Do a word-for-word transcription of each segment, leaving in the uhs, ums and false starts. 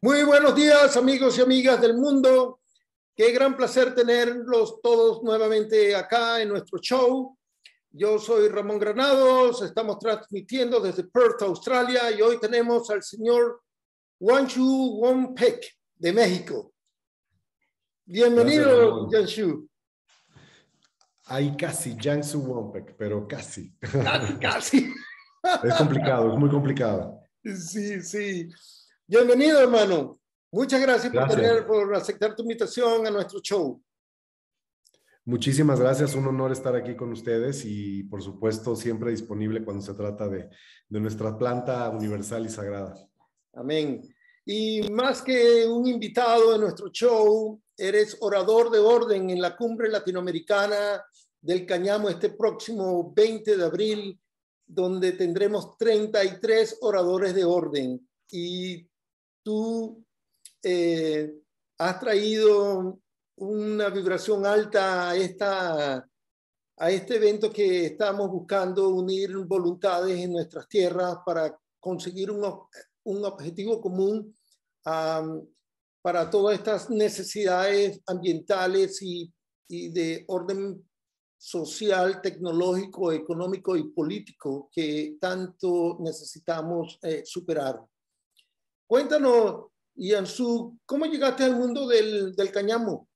Muy buenos días, amigos y amigas del mundo. Qué gran placer tenerlos todos nuevamente acá en nuestro show. Yo soy Ramón Granados, estamos transmitiendo desde Perth, Australia, y hoy tenemos al señor Wanshu Wonpek de México. Bienvenido, Wanshu. Ahí casi, Jiangsu Wonpek, pero casi. Casi, casi. Es complicado, es muy complicado. Sí, sí. Bienvenido, hermano. Muchas gracias, Gracias. por, tener, por aceptar tu invitación a nuestro show. Muchísimas gracias, un honor estar aquí con ustedes y por supuesto siempre disponible cuando se trata de, de nuestra planta universal y sagrada. Amén. Y más que un invitado en nuestro show, eres orador de orden en la Cumbre Latinoamericana del Cáñamo este próximo veinte de abril, donde tendremos treinta y tres oradores de orden. Y tú eh, has traído una vibración alta a, esta, a este evento que estamos buscando unir voluntades en nuestras tierras para conseguir un, un objetivo común um, para todas estas necesidades ambientales y, y de orden social, tecnológico, económico y político que tanto necesitamos eh, superar. Cuéntanos, Jiangsu, ¿cómo llegaste al mundo del, del cáñamo?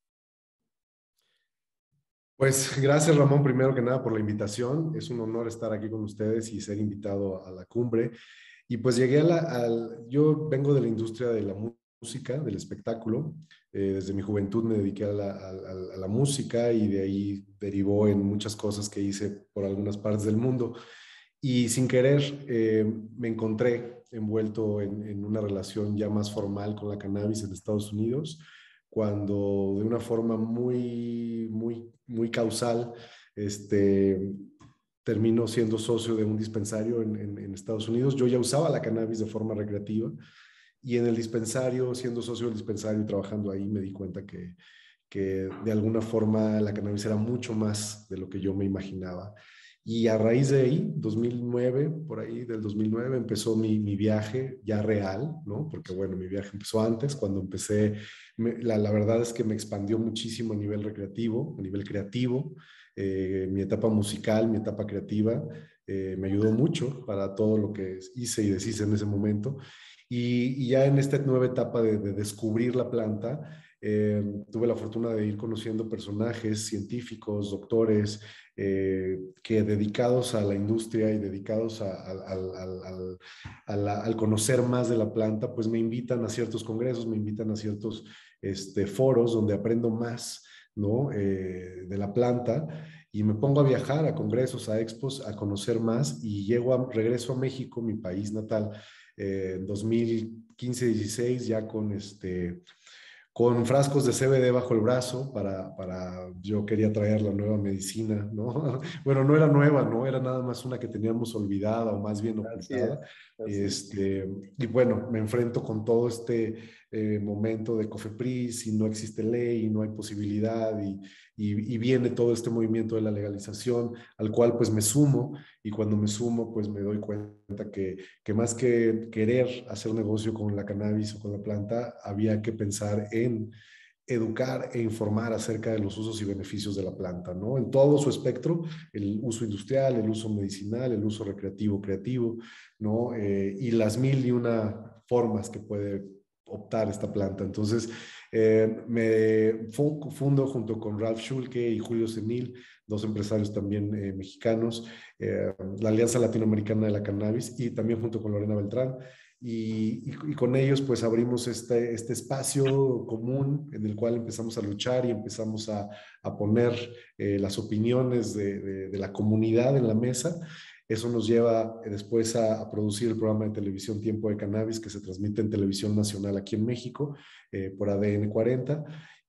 Pues gracias, Ramón, primero que nada por la invitación. Es un honor estar aquí con ustedes y ser invitado a la cumbre. Y pues llegué a la... Al, yo vengo de la industria de la música, del espectáculo. Eh, desde mi juventud me dediqué a la, a, a la música y de ahí derivó en muchas cosas que hice por algunas partes del mundo. Y sin querer eh, me encontré envuelto en, en una relación ya más formal con la cannabis en Estados Unidos, cuando de una forma muy, muy, muy causal, este, termino siendo socio de un dispensario en, en, en Estados Unidos. Yo ya usaba la cannabis de forma recreativa y en el dispensario, siendo socio del dispensario y trabajando ahí, me di cuenta que, que de alguna forma la cannabis era mucho más de lo que yo me imaginaba. Y a raíz de ahí, dos mil nueve, por ahí del dos mil nueve, empezó mi, mi viaje ya real, ¿no? Porque bueno, mi viaje empezó antes, cuando empecé, me, la, la verdad es que me expandió muchísimo a nivel recreativo, a nivel creativo, eh, mi etapa musical, mi etapa creativa, eh, me ayudó mucho para todo lo que hice y deshice en ese momento. Y, y ya en esta nueva etapa de, de descubrir la planta, eh, tuve la fortuna de ir conociendo personajes científicos, doctores, eh, que dedicados a la industria y dedicados a, a, a, a, a la, al conocer más de la planta, pues me invitan a ciertos congresos, me invitan a ciertos este, foros donde aprendo más, ¿no? Eh, de la planta y me pongo a viajar a congresos, a expos, a conocer más y llego a, regreso a México, mi país natal, eh, en dos mil quince dieciséis ya con este... con frascos de C B D bajo el brazo para, para, yo quería traer la nueva medicina, ¿no? Bueno, no era nueva, ¿no? Era nada más una que teníamos olvidada o más bien ocultada. Así es, así este, y bueno, me enfrento con todo este eh, momento de COFEPRIS y no existe ley y no hay posibilidad y, y, y viene todo este movimiento de la legalización al cual pues me sumo y cuando me sumo pues me doy cuenta que, que más que querer hacer negocio con la cannabis o con la planta, había que pensar en educar e informar acerca de los usos y beneficios de la planta, ¿no? En todo su espectro, el uso industrial, el uso medicinal, el uso recreativo, creativo, ¿no? Eh, y las mil y una formas que puede optar esta planta. Entonces, eh, me fundo junto con Ralph Schulke y Julio Senil, dos empresarios también eh, mexicanos, eh, la Alianza Latinoamericana de la Cannabis y también junto con Lorena Beltrán. Y, y, y con ellos pues abrimos este, este espacio común en el cual empezamos a luchar y empezamos a, a poner eh, las opiniones de, de, de la comunidad en la mesa. Eso nos lleva después a, a producir el programa de televisión Tiempo de Cannabis que se transmite en televisión nacional aquí en México eh, por A D N cuarenta.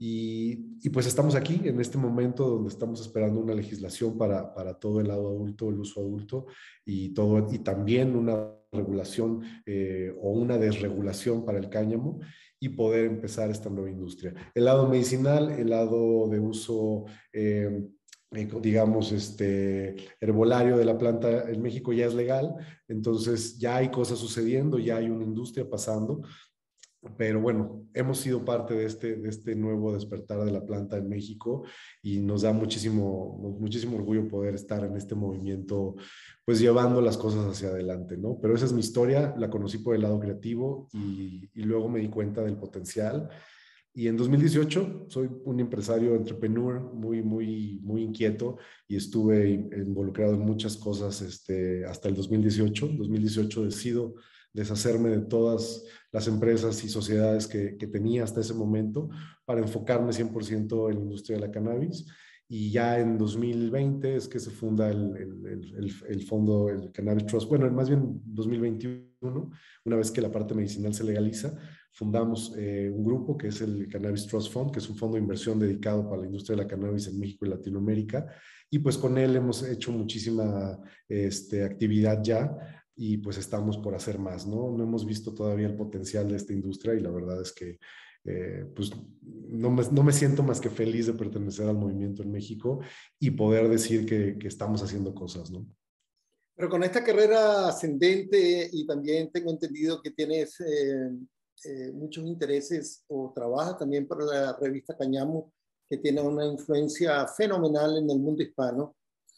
Y, y pues estamos aquí en este momento donde estamos esperando una legislación para, para todo el lado adulto, el uso adulto y, todo, y también una regulación eh, o una desregulación para el cáñamo y poder empezar esta nueva industria. El lado medicinal, el lado de uso, eh, digamos, este, herbolario de la planta en México ya es legal, entonces ya hay cosas sucediendo, ya hay una industria pasando. Pero bueno, hemos sido parte de este, de este nuevo despertar de la planta en México y nos da muchísimo, muchísimo orgullo poder estar en este movimiento, pues llevando las cosas hacia adelante, ¿no? Pero esa es mi historia, la conocí por el lado creativo y, y luego me di cuenta del potencial. Y en dos mil dieciocho soy un empresario entrepreneur muy, muy, muy inquieto y estuve involucrado en muchas cosas este, hasta el dos mil dieciocho. En dos mil dieciocho decido deshacerme de todas las empresas y sociedades que, que tenía hasta ese momento para enfocarme cien por ciento en la industria de la cannabis. Y ya en dos mil veinte es que se funda el, el, el, el fondo, el Cannabis Trust. Bueno, más bien dos mil veintiuno, una vez que la parte medicinal se legaliza, fundamos eh, un grupo que es el Cannabis Trust Fund, que es un fondo de inversión dedicado para la industria de la cannabis en México y Latinoamérica. Y pues con él hemos hecho muchísima este, actividad ya y pues estamos por hacer más, ¿no? No hemos visto todavía el potencial de esta industria y la verdad es que eh, pues no me, no me siento más que feliz de pertenecer al movimiento en México y poder decir que, que estamos haciendo cosas, ¿no? Pero con esta carrera ascendente y también tengo entendido que tienes eh, eh, muchos intereses o trabajas también para la revista Cáñamo, que tiene una influencia fenomenal en el mundo hispano.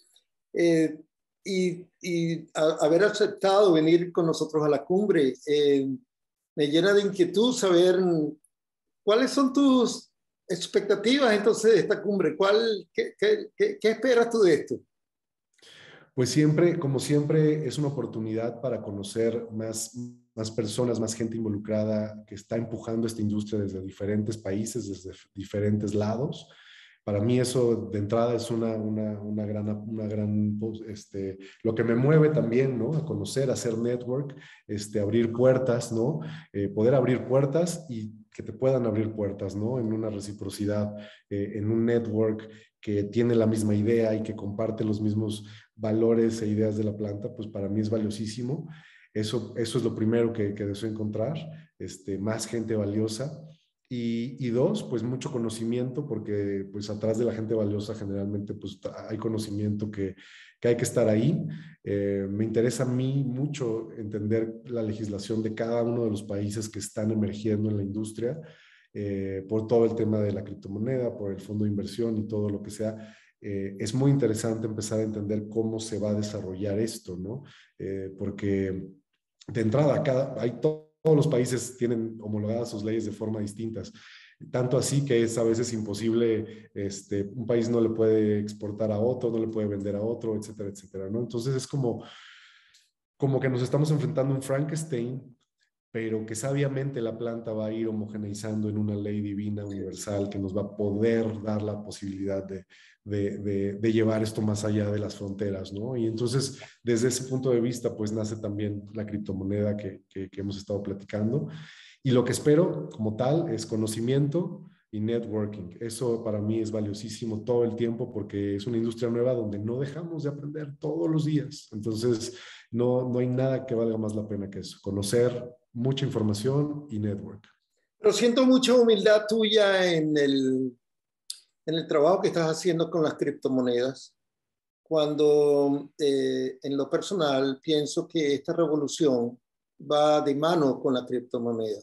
Eh, y y a, haber aceptado venir con nosotros a la cumbre eh, me llena de inquietud saber cuáles son tus expectativas entonces de esta cumbre. ¿Cuál, qué, qué, qué, qué esperas tú de esto? Pues siempre, como siempre, es una oportunidad para conocer más, más personas, más gente involucrada que está empujando esta industria desde diferentes países, desde diferentes lados. Para mí eso de entrada es una, una, una gran, una gran este, lo que me mueve también, ¿no? A conocer, a hacer network, este, abrir puertas, ¿no? Eh, poder abrir puertas y que te puedan abrir puertas, ¿no? En una reciprocidad, eh, en un network que tiene la misma idea y que comparte los mismos valores e ideas de la planta, pues para mí es valiosísimo. Eso, eso es lo primero que, que deseo encontrar, este, más gente valiosa. Y, y dos, pues mucho conocimiento, porque pues atrás de la gente valiosa generalmente pues hay conocimiento que, que hay que estar ahí. Eh, me interesa a mí mucho entender la legislación de cada uno de los países que están emergiendo en la industria, eh, por todo el tema de la criptomoneda, por el fondo de inversión y todo lo que sea. Eh, es muy interesante empezar a entender cómo se va a desarrollar esto, ¿no? Eh, porque de entrada, cada, hay to todos los países tienen homologadas sus leyes de forma distintas. Tanto así que es a veces imposible, este, un país no le puede exportar a otro, no le puede vender a otro, etcétera, etcétera, ¿no? Entonces es como, como que nos estamos enfrentando a un Frankenstein, pero que sabiamente la planta va a ir homogeneizando en una ley divina universal que nos va a poder dar la posibilidad de, de, de, de llevar esto más allá de las fronteras, ¿no? Y entonces, desde ese punto de vista, pues nace también la criptomoneda que, que, que hemos estado platicando. Y lo que espero como tal es conocimiento y networking. Eso para mí es valiosísimo todo el tiempo porque es una industria nueva donde no dejamos de aprender todos los días. Entonces, no, no hay nada que valga más la pena que eso. Conocer mucha información y network. Pero siento mucha humildad tuya en el, en el trabajo que estás haciendo con las criptomonedas, cuando eh, en lo personal pienso que esta revolución va de mano con la criptomoneda.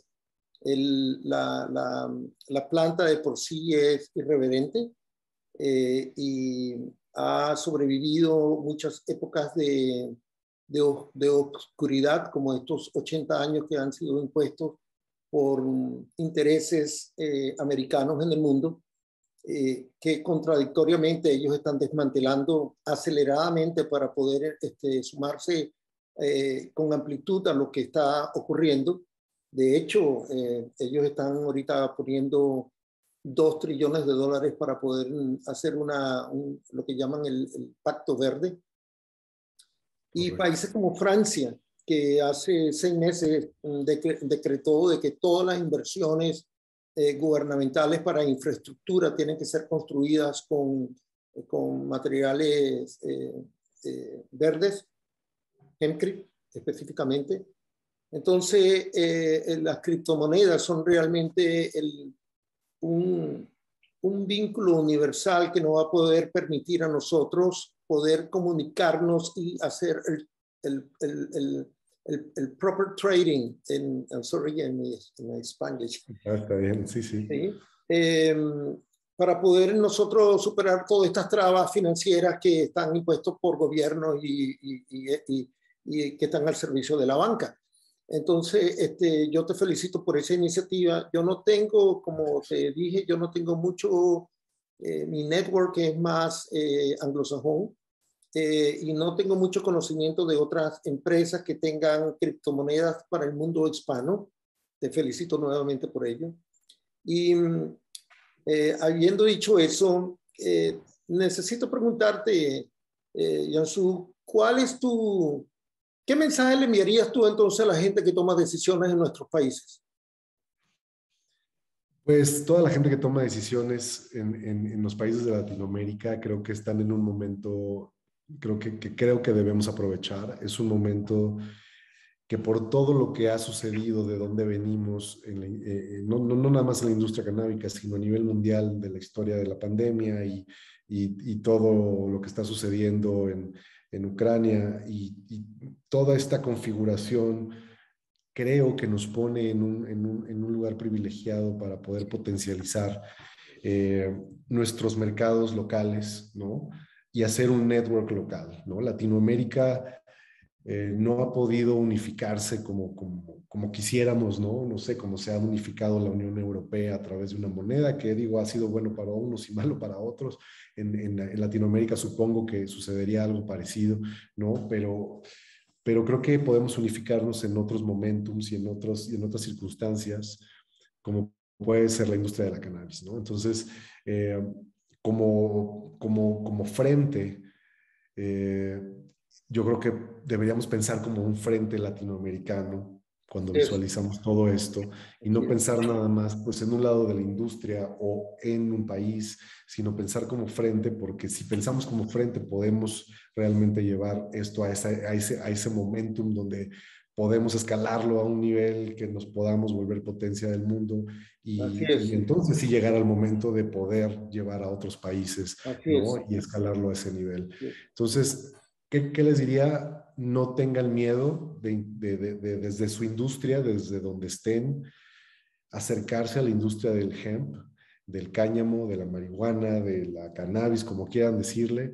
El, la, la, la planta de por sí es irreverente eh, y ha sobrevivido muchas épocas de, de, de oscuridad, como estos ochenta años que han sido impuestos por intereses eh, americanos en el mundo, eh, que contradictoriamente ellos están desmantelando aceleradamente para poder este, sumarse eh, con amplitud a lo que está ocurriendo. De hecho, eh, ellos están ahorita poniendo dos trillones de dólares para poder hacer una, un, lo que llaman el, el Pacto Verde. Y Correcto. países como Francia, que hace seis meses decre decretó de que todas las inversiones eh, gubernamentales para infraestructura tienen que ser construidas con, con materiales eh, eh, verdes, Hempcrete específicamente. Entonces, eh, las criptomonedas son realmente el, un, un vínculo universal que nos va a poder permitir a nosotros poder comunicarnos y hacer el, el, el, el, el, el proper trading, en, I'm sorry, en mi, en mi Spanish. Ah, está bien, sí, sí. ¿Sí? Eh, para poder nosotros superar todas estas trabas financieras que están impuestas por gobiernos y, y, y, y, y que están al servicio de la banca. Entonces, este, yo te felicito por esa iniciativa. Yo no tengo, como te dije, yo no tengo mucho, eh, mi network es más eh, anglosajón, eh, y no tengo mucho conocimiento de otras empresas que tengan criptomonedas para el mundo hispano. Te felicito nuevamente por ello. Y eh, habiendo dicho eso, eh, necesito preguntarte, eh, Yansu, ¿cuál es tu, qué mensaje le enviarías tú entonces a la gente que toma decisiones en nuestros países? Pues toda la gente que toma decisiones en, en, en los países de Latinoamérica creo que están en un momento, creo que, que creo que debemos aprovechar. Es un momento que por todo lo que ha sucedido, de dónde venimos, en la, eh, no, no, no nada más en la industria canábica, sino a nivel mundial de la historia de la pandemia y, y, y todo lo que está sucediendo en, en Ucrania y, y toda esta configuración, creo que nos pone en un, en un, en un lugar privilegiado para poder potencializar eh, nuestros mercados locales, ¿no? Y hacer un network local, ¿no? Latinoamérica eh, no ha podido unificarse como, como, como quisiéramos, ¿no? No sé cómo se ha unificado la Unión Europea a través de una moneda que, digo, ha sido bueno para unos y malo para otros. En, en, en Latinoamérica supongo que sucedería algo parecido, ¿no? Pero, pero creo que podemos unificarnos en otros momentums y en, otros, y en otras circunstancias, como puede ser la industria de la cannabis, ¿no? Entonces, eh, como, como, como frente, eh, yo creo que deberíamos pensar como un frente latinoamericano cuando Eso, visualizamos todo esto y no así es, pensar nada más pues en un lado de la industria o en un país, sino pensar como frente, porque si pensamos como frente podemos realmente llevar esto a, esa, a, ese, a ese momentum donde podemos escalarlo a un nivel que nos podamos volver potencia del mundo así y, y es, entonces sí llegar al momento de poder llevar a otros países, así ¿no? es. Y escalarlo a ese nivel. Sí. Entonces, ¿qué, qué les diría? No tengan miedo de, de, de, de, desde su industria, desde donde estén, acercarse a la industria del hemp, del cáñamo, de la marihuana, de la cannabis, como quieran decirle,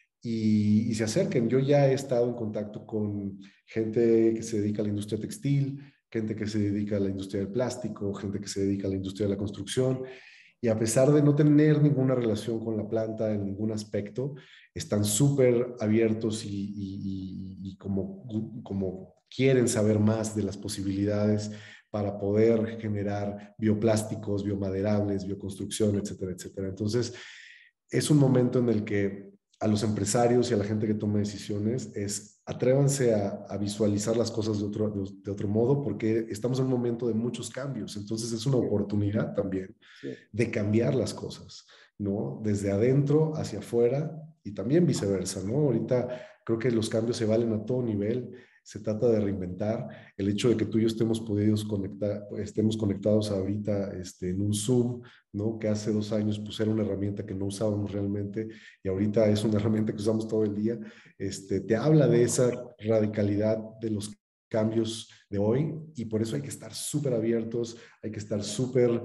y, y se acerquen. Yo ya he estado en contacto con gente que se dedica a la industria textil, gente que se dedica a la industria del plástico, gente que se dedica a la industria de la construcción, y a pesar de no tener ninguna relación con la planta en ningún aspecto, están súper abiertos y, y, y, y como, como quieren saber más de las posibilidades para poder generar bioplásticos, biomaderables, bioconstrucción, etcétera, etcétera. Entonces, es un momento en el que a los empresarios y a la gente que toma decisiones es atrévanse a, a visualizar las cosas de otro, de, de otro modo, porque estamos en un momento de muchos cambios. Entonces, es una oportunidad también Sí, de cambiar las cosas, ¿no? Desde adentro hacia afuera y también viceversa, ¿no? Ahorita creo que los cambios se valen a todo nivel, se trata de reinventar. El hecho de que tú y yo estemos podidos conectar, estemos conectados ahorita este, en un Zoom, ¿no? Que hace dos años pues era una herramienta que no usábamos realmente y ahorita es una herramienta que usamos todo el día, este, te habla de esa radicalidad de los cambios de hoy y por eso hay que estar súper abiertos, hay que estar súper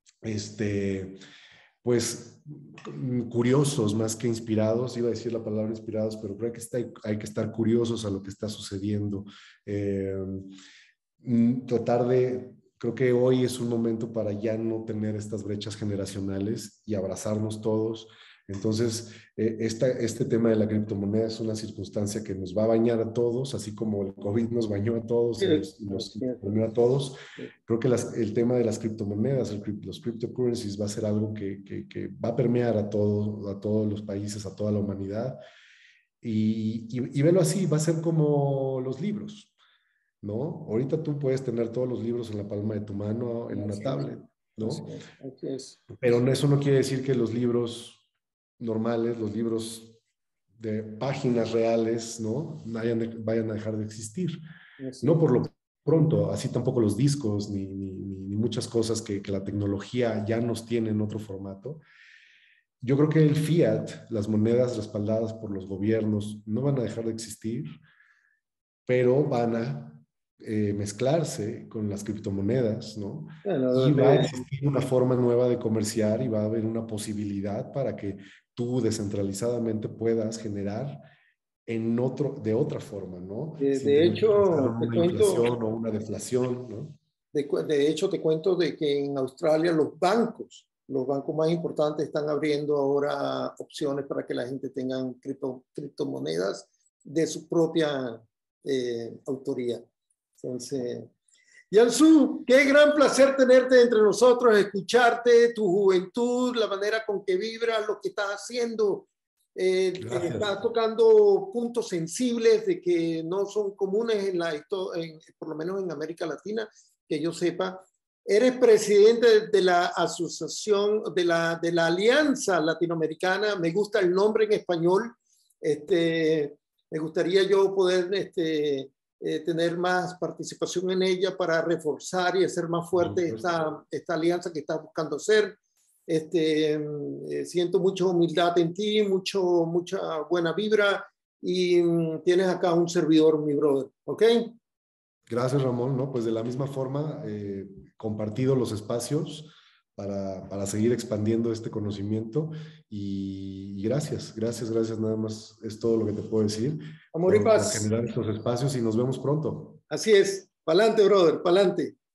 este, pues curiosos más que inspirados, iba a decir la palabra inspirados, pero creo que está, hay que estar curiosos a lo que está sucediendo. Eh, tratar de, creo que hoy es un momento para ya no tener estas brechas generacionales y abrazarnos todos. Entonces, eh, esta, este tema de la criptomoneda es una circunstancia que nos va a bañar a todos, así como el COVID nos bañó a todos y nos, nos bañó a todos. Creo que las, el tema de las criptomonedas, el, los cryptocurrencies, va a ser algo que, que, que va a permear a, todo, a todos los países, a toda la humanidad. Y, y, y verlo así, va a ser como los libros, ¿no? Ahorita tú puedes tener todos los libros en la palma de tu mano, en una así es, tablet, así ¿no? es, así es. Pero eso no quiere decir que los libros normales, los libros de páginas reales, ¿no? Vayan, de, vayan a dejar de existir. Así No es. por lo pronto, así tampoco los discos, ni, ni, ni muchas cosas que, que la tecnología ya nos tiene en otro formato. Yo creo que el fiat, las monedas respaldadas por los gobiernos, no van a dejar de existir, pero van a eh, mezclarse con las criptomonedas, ¿no? Bueno, Y va a de, existir una forma nueva de comerciar y va a haber una posibilidad para que tú descentralizadamente puedas generar en otro, de otra forma, ¿no? de, Sin de tener que pensar en hecho, te una cuento, inflación o una deflación, ¿no? de, cu- de hecho, te cuento de que en Australia los bancos, los bancos más importantes están abriendo ahora opciones para que la gente tenga cripto, criptomonedas de su propia eh, autoría. Entonces, Yansu, qué gran placer tenerte entre nosotros, escucharte, tu juventud, la manera con que vibras, lo que estás haciendo. Eh, eh, Gracias. estás tocando puntos sensibles de que no son comunes en la, en, por lo menos en América Latina, que yo sepa. Eres presidente de la asociación, de la, de la Alianza Latinoamericana. Me gusta el nombre en español. Este, me gustaría yo poder este, eh, tener más participación en ella para reforzar y hacer más fuerte esta, esta alianza que estás buscando hacer. Este, eh, siento mucha humildad en ti, mucho, mucha buena vibra y mm, tienes acá un servidor, mi brother, ¿ok? Gracias, Ramón, ¿no? Pues de la misma forma, eh, compartido los espacios para, para seguir expandiendo este conocimiento y, y gracias, gracias, gracias, nada más es todo lo que te puedo decir Amor y por, por paz. generar estos espacios y nos vemos pronto. Así es. Pa'lante, brother, pa'lante.